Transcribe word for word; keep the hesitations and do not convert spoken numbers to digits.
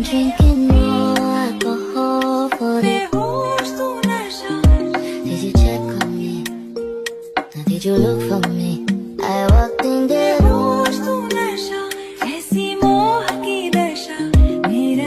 drinking more alcohol for the Did you check on me? Now did you look for me? I walked